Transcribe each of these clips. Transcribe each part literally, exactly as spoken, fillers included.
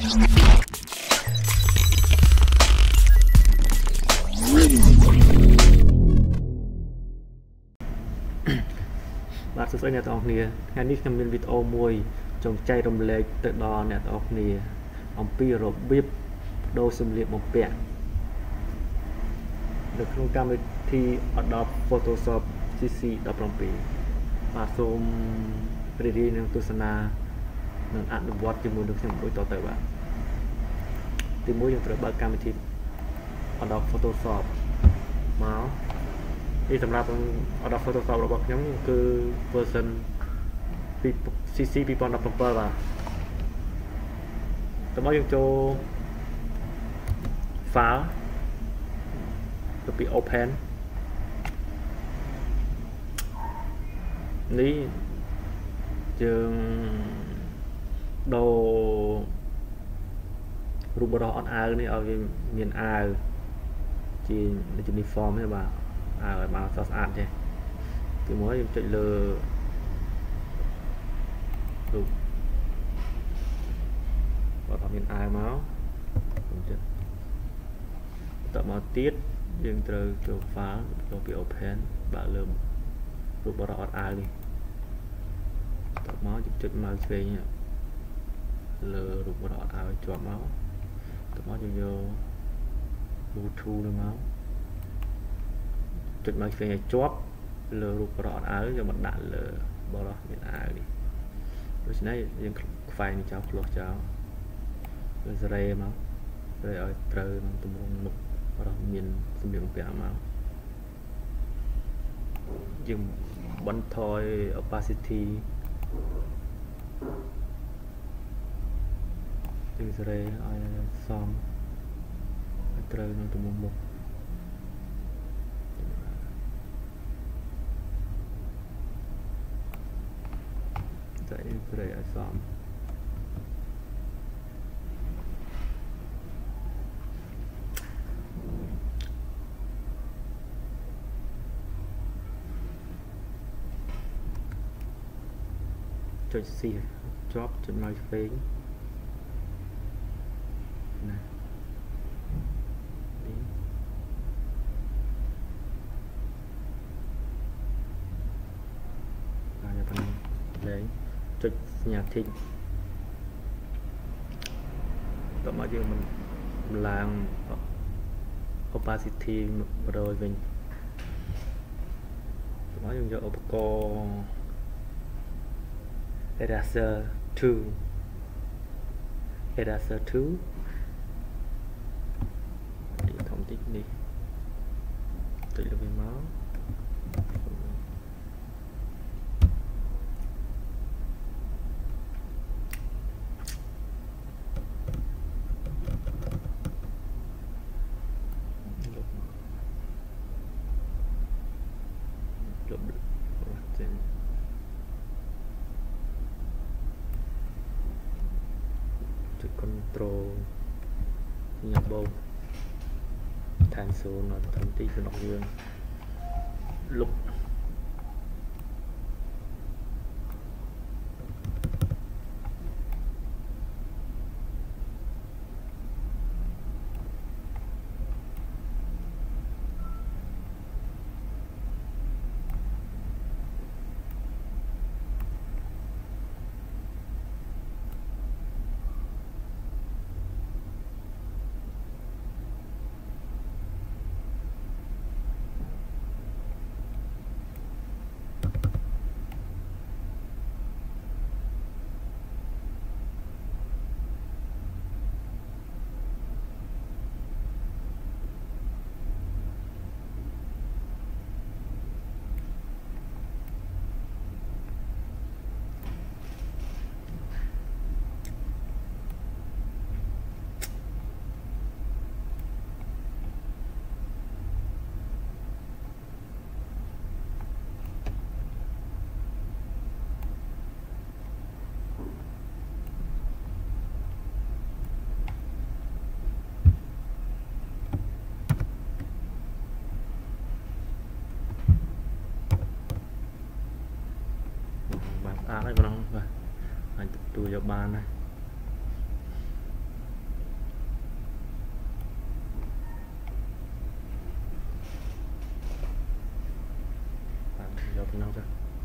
បាទសួស្តីអ្នកទាំងអស់គ្នាថ្ងៃនេះខ្ញុំមានវីដេអូមួយចង់ចែករំលែកទៅដល់អ្នកទាំងអស់គ្នាអំពីរបៀបដូរសម្លៀកបំពាក់នៅក្នុងកម្មវិធី Adobe Photoshop ស៊ី ស៊ី ដប់ប្រាំពីរ បាទសូមរីករាយនឹងទស្សនានិងអនុវត្តជាមួយនឹងខ្ញុំដូចតទៅបាទទីមួយយើងត្រូវបើកកម្មវិធី Adobe Photoshop មកនេះសម្រាប់ Adobe Photoshop របស់ខ្ញុំគឺ version ស៊ី ស៊ី ពីរពាន់ដប់ប្រាំbảy បាទតើមកយើងចូល file ទៅពី open នេះយើងដូររូបរស់អត់អាវនេះឲ្យវាមានអាវជា uniform ទេបាទអាវឲ្យមកស្អាតចេះទីមួយយើងចុចលើរូបបើអត់មានអាវមកខ្ញុំចុចតមកទៀតយើងត្រូវចូល file ចូលពី open បើកលើរូបរស់អត់អាវនេះតមកយើងចុចមកឆ្វេងលើរូបរស់អត់អាវជាប់មកតមកយើងយក Bluetooth នេះមកចុចមកឆ្វេងឲ្យជាប់លើរូបរស់អត់អាវយកមកដាក់លើបរោះមានអាវនេះដូច្នេះយើងខ្វែងចោលផ្លោះចោលលើសេរីមកសេរីឲ្យត្រូវនឹងទម្រង់មុខបរោះមានសម្លៀកបំពាក់មកយើងបន្ថយ opacity យើងសេរីឲ្យសមឲ្យត្រូវនឹងទម្រង់មុខតែសេរីឲ្យសមចុច C ជាប់ចុចមកឆ្វេងណានេះហើយតែលេងចុចសញ្ញា Tick តោះមកយើងមិនឡើង opacity một trămវិញតោះមកយើងយកឧបករណ៍Eraser two Eraser two នេះធំតិចនេះចុចលើវាមកលុបលុបចេញcontrol ញ៉ាំបោកឋានសូនដល់ធំតិចរបស់យើងលុបបាទស្អាតហើយបងបាទអាចទទួលយកបានណា nó ra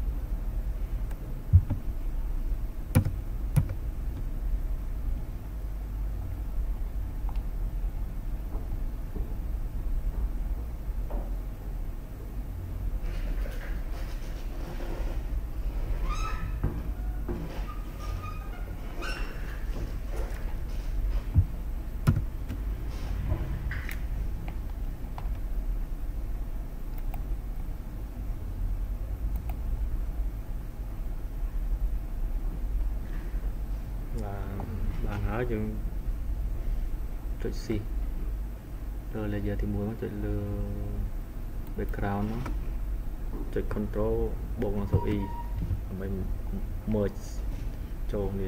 bạn hỏi chừng chụp xì rồi là giờ thì muốn chụp lừa background nó chụp control bộ nó số y mình merge trộn đi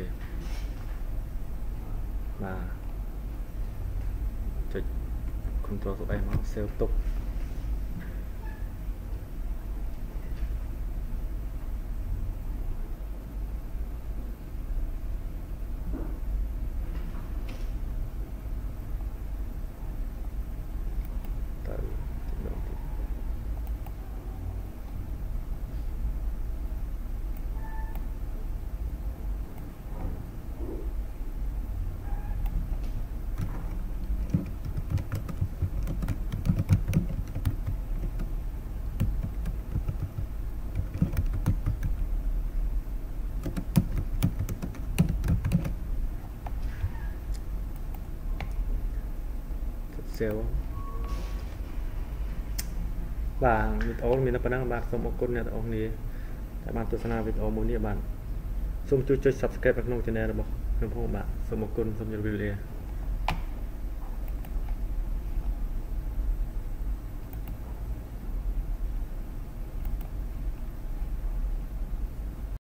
và chụp control số em nó sẽ tục xéo và video mình đã pernah bạn xong một con này ông này các bạn tôi sẽ video muốn đi bạn xongជួយ subscribe vào kênh channelរបស់ខ្ញុំផងបាទសូមអរគុណសូមជម្រាបលា